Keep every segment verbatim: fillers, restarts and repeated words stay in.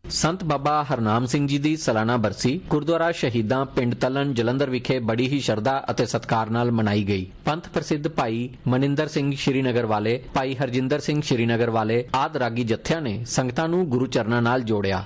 संत बाबा हरनाम सिंह जी की सालाना बरसी गुरुद्वारा शहीदां पिंड तलन जलंधर विखे बड़ी ही शरधा और सत्कार नाल मनाई गई। पंथ प्रसिद्ध भाई मनिंदर सिंह श्रीनगर वाले, भाई हरजिंदर सिंह श्रीनगर वाले आदि रागी जत्थियां ने संगतां नूं गुरु चरनां नाल जोड़िया।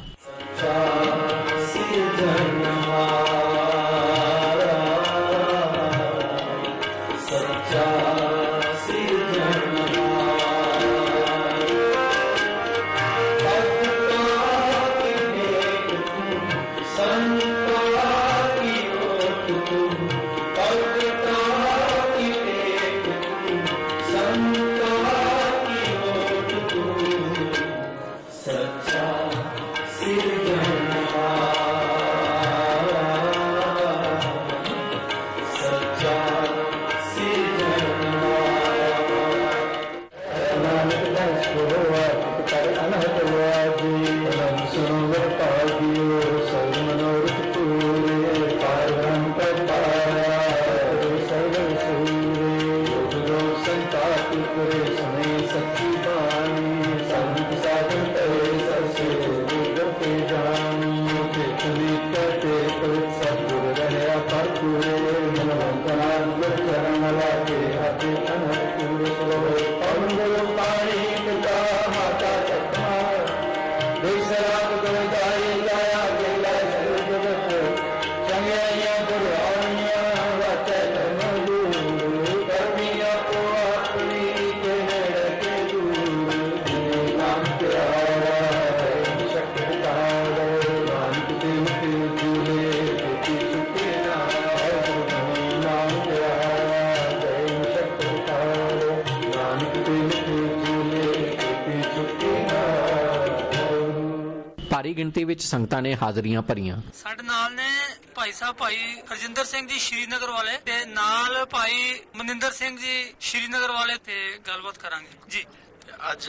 भारी गिणती विच संगतां ने हाज़रियां भरियां। साडे नाल ने भाई साहब भाई हरजिंदर सिंह जी श्रीनगर वाले ते नाल भाई मनिंदर सिंह जी श्रीनगर वाले ते गलबात करांगे जी। अज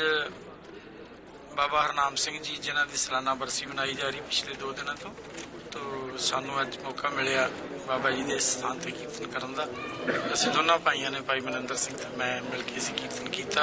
बाबा हरनाम सिंह जी जिन्हां दी सालाना बरसी मनाई जा रही पिछले दो दिनों तो तो सानू अज मौका मिलिया बाबा जी के स्थान ते कीर्तन करन दा। असीं दोनों भाइयों ने भाई मनिंदर सिंह ते मैं मिल के असीं कीर्तन कीता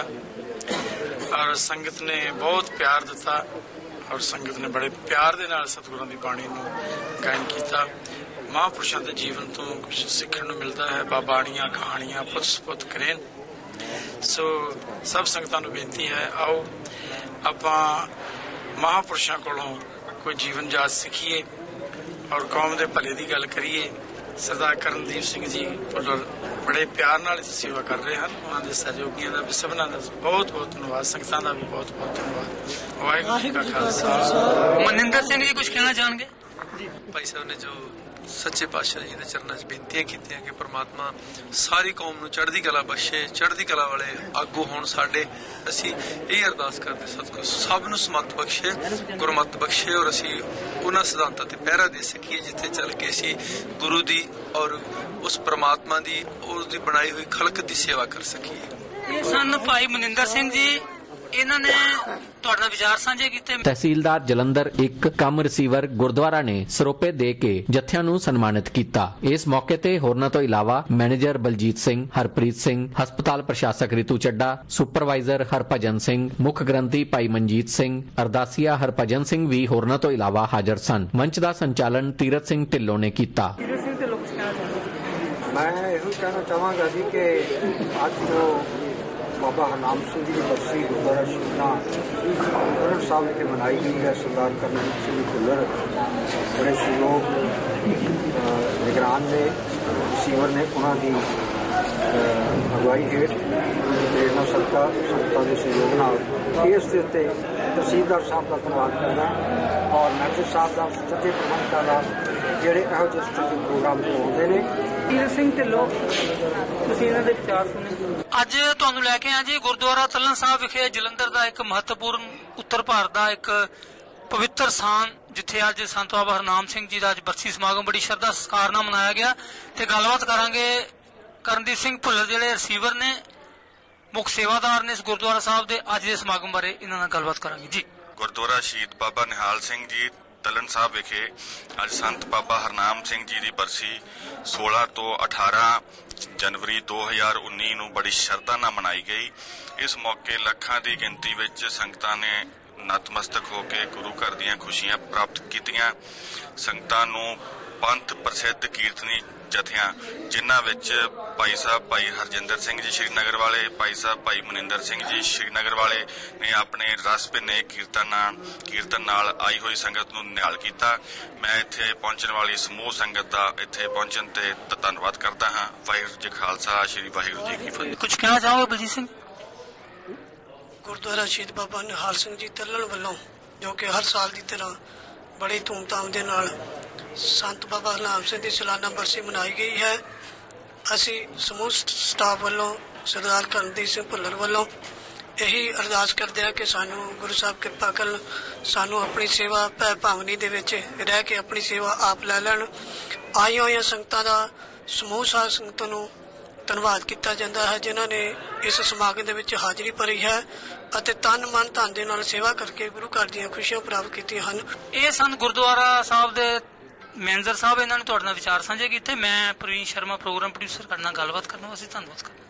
और संगत ने बहुत प्यार दिता और संगत ने बड़े प्यार दे नाल सतगुरां दी बाणी नूं गायन कीता। महापुरुषां दे जीवन तो कुछ सीखण नूं मिलदा है। बाबाणियां कहानियां पुत सपुत करेन। सो सब संगतां नूं बेनती है, आओ आपां महापुरुषां कोलों कोई जीवन जाच सीखीए और कौम दे भले दी गल करिए। सरदार करनदीप सिंह जी भुल्लर बड़े प्यार नाल सेवा कर रहे हैं। उन्होंने सहयोगियों का भी सबना का बहुत बहुत धन्यवाद, संगतां का भी बहुत बहुत धन्यवाद। वाहिगुरू जी का खालसा। मनिंदर सिंह जी कुछ कहना चाहेंगे? भाई साहब ने जो सच्चे पातशाह जी के चरणों च बेनतियां कीतियां कि परमात्मा सारी कौम नूं चढ़दी कला बख्शे, चढ़दी कला वाले आगू होण साडे। असीं यही अरदास करदे सतगुरू सब नूं समत बख्शे, गुरमत बख्शे और असीं उन्हां सिद्धांतां ते पहरा दे सकीए जिथे चल के असीं गुरु दी और उस परमात्मा दी उसदी बनाई हुई खलक दी सेवा कर सकीए। सन भाई मनिंदर सिंह जी इन्हां ने तुहाडे नाल विचार साझे कीते। तहसीलदार जलंधर एक कम रिसीवर गुरुद्वारा ने सरोपे दे के जत्थियां नूं सन्मानित कीता। इस मौके ते होरनां तो इलावा मैनेजर बलजीत सिंह, हरप्रीत सिंह, हस्पताल प्रशासक रितू चड्डा, सुपरवाइजर हरभजन सिंह, मुख ग्रंथी भाई मनजीत सिंह, अरदासिया हरभजन सिंह भी होरनां तो इलावा हाजर सन। मंच का संचालन तीरथ सिंह ढिल्लों ने कीता। मैं यही कहना चाहूँगा जी कि आज जो बाबा हरनाम सिंह जी की बरसी गुरुद्वारा शहीदां गुरुद्वारा साहब विखे मनाई गई है। सरदार करनदीप सिंह भुल्लर बड़े सहयोग निगरान ने सीवर ने उन्होंने अगवाई हेठ प्रेरणा सदका संगतां के सहयोग नाल इस दे उत्ते तहसीलदार साहब का धन्यवाद करना और मैनेजर साहब का सच्चे प्रबंधकां का ਜਿਹੜੇ ਇਹੋ ਜਿਹੇ प्रोग्राम जो आते हैं। तीरथ सिंह ढिल्लों ਤੁਸੀਂ ਇਹਨਾਂ ਦੇ ਵਿਚਾਰ ਸੁਣੇ। ਅੱਜ ਤੁਹਾਨੂੰ ਲੈ ਕੇ ਆ ਜੀ ਗੁਰਦੁਆਰਾ ਤਲਣ ਸਾਹਿਬ ਵਿਖੇ ਜਲੰਧਰ ਦਾ ਇੱਕ ਮਹੱਤਵਪੂਰਨ ਉੱਤਰ ਭਾਰਤ ਦਾ ਇੱਕ ਪਵਿੱਤਰ ਸਥਾਨ ਜਿੱਥੇ ਅੱਜ ਸੰਤ ਬਾਬਾ ਹਰਨਾਮ ਸਿੰਘ ਜੀ ਦਾ ਅੱਜ ਬਰਸੀ ਸਮਾਗਮ ਬੜੀ ਸ਼ਰਧਾ ਸਤਿਕਾਰ ਨਾਲ ਮਨਾਇਆ ਗਿਆ ਤੇ ਗੱਲਬਾਤ ਕਰਾਂਗੇ ਕਰਨਦੀਪ ਸਿੰਘ ਭੁੱਲਰ ਜਿਹੜੇ ਰਿਸੀਵਰ ਨੇ ਮੁੱਖ ਸੇਵਾਦਾਰ ਨੇ ਇਸ ਗੁਰਦੁਆਰਾ ਸਾਹਿਬ ਦੇ ਅੱਜ ਦੇ ਸਮਾਗਮ ਬਾਰੇ ਇਹਨਾਂ ਨਾਲ ਗੱਲਬਾਤ ਕਰਾਂਗੇ ਜੀ। ਗੁਰਦੁਆਰਾ ਸ਼ਹੀਦ ਬਾਬਾ ਨਿਹਾਲ ਸਿੰਘ ਜੀ तलन साहब विखे अज संत बाबा हरनाम सिंह जी की बरसी सोलह तो अठारह जनवरी दो हज़ार उन्नीस नूं बड़ी शरधा नाल मनाई गई। इस मौके लखां की गिनती विच संगतां ने ਨਤਮਸਤਕ ਹੋ ਕੇ ਗੁਰੂ ਘਰ ਦੀਆਂ ਖੁਸ਼ੀਆਂ ਪ੍ਰਾਪਤ ਕੀਤੀਆਂ। ਸੰਗਤਾਂ ਨੂੰ ਪੰਥ ਪ੍ਰਸਿੱਧ ਕੀਰਤਨੀ ਜਥਿਆਂ ਜਿਨ੍ਹਾਂ ਵਿੱਚ ਭਾਈ ਸਾਹਿਬ ਭਾਈ ਹਰਜਿੰਦਰ ਸਿੰਘ ਜੀ ਸ਼੍ਰੀਨਗਰ ਵਾਲੇ, ਭਾਈ ਸਾਹਿਬ ਭਾਈ ਮਨਿੰਦਰ ਸਿੰਘ ਜੀ ਸ਼੍ਰੀਨਗਰ ਵਾਲੇ ਨੇ ਆਪਣੇ ਰਸ ਭਿੰਨੇ ਕੀਰਤਨ ਨਾਲ ਕੀਰਤਨ ਨਾਲ ਆਈ ਹੋਈ ਸੰਗਤ ਨੂੰ ਨਿਹਾਲ ਕੀਤਾ। ਮੈਂ ਇੱਥੇ ਪਹੁੰਚਣ ਵਾਲੀ ਸਮੂਹ ਸੰਗਤ ਦਾ ਇੱਥੇ ਪਹੁੰਚਣ ਤੇ ਧੰਨਵਾਦ ਕਰਦਾ ਹਾਂ। ਵਾਹਿਗੁਰੂ ਜੀ ਖਾਲਸਾ, ਸ਼੍ਰੀ ਵਾਹਿਗੁਰੂ ਜੀ ਕੀ ਫਤਿਹ। ਕੁਝ ਕਹਿਣਾ ਚਾਹੋਗੇ ਬਲਜੀਤ ਸਿੰਘ? ਗੁਰਦੁਆਰਾ ਸ਼ਹੀਦ ਬਾਬਾ ਨਿਹਾਲ ਸਿੰਘ ਜੀ ਤੱਲਣ ਵੱਲੋਂ, ਜੋ ਕਿ ਹਰ ਸਾਲ ਦੀ ਤਰ੍ਹਾਂ ਬੜੀ ਧੂਮਧਾਮ ਦੇ ਨਾਲ ਸੰਤ ਬਾਬਾ ਹਰਨਾਮ ਸਿੰਘ ਦੀ ਸਾਲਾਨਾ ਬਰਸੀ ਮਨਾਈ ਗਈ ਹੈ। ਅਸੀਂ ਸਮੂਹ ਸਟਾਫ ਵੱਲੋਂ, ਸਰਦਾਰ ਕਰਨਦੀਪ ਸਿੰਘ ਭੁੱਲਰ ਵੱਲੋਂ ਇਹੀ ਅਰਦਾਸ ਕਰਦੇ ਹਾਂ ਕਿ ਸਾਨੂੰ ਗੁਰੂ ਸਾਹਿਬ ਕਿਰਪਾ ਕਰਨ, ਸਾਨੂੰ ਆਪਣੀ ਸੇਵਾ ਭੈ ਭਾਵਨੀ ਦੇ ਵਿੱਚ ਰਹਿ ਕੇ ਆਪਣੀ ਸੇਵਾ ਆਪ ਲੈ ਲੈਣ। ਆਈਆਂ ਹੋਈਆਂ ਸੰਗਤਾਂ ਦਾ ਸਮੂਹ ਸਾਧ ਸੰਗਤਾਂ ਨੂੰ ਧੰਨਵਾਦ ਕੀਤਾ ਜਾਂਦਾ ਹੈ ਜਿਨ੍ਹਾਂ ਨੇ ਇਸ ਸਮਾਗਮ ਦੇ ਵਿੱਚ ਹਾਜ਼ਰੀ ਭਰੀ ਹੈ ਅਤੇ ਤਨ ਮਨ ਧਨ ਦੇ ਨਾਲ ਸੇਵਾ ਕਰਕੇ ਗੁਰੂ ਘਰ ਦੀਆਂ ਖੁਸ਼ੀਆਂ ਪ੍ਰਾਪਤ ਕੀਤੀਆਂ ਹਨ। ਇਹ ਸਨ ਗੁਰਦੁਆਰਾ ਸਾਹਿਬ ਦੇ ਮੈਨੇਜਰ ਸਾਹਿਬ, ਇਹਨਾਂ ਨੇ ਤੁਹਾਡੇ ਨਾਲ ਵਿਚਾਰ ਸਾਂਝੇ ਕੀਤੇ। ਮੈਂ ਪ੍ਰਵੀਨ ਸ਼ਰਮਾ, ਪ੍ਰੋਗਰਾਮ ਪ੍ਰੋਡਿਊਸਰ, ਕਰਨਾ ਗੱਲਬਾਤ ਕਰਨ ਵਾਸਤੇ ਧੰਨਵਾਦ ਕਰਦਾ।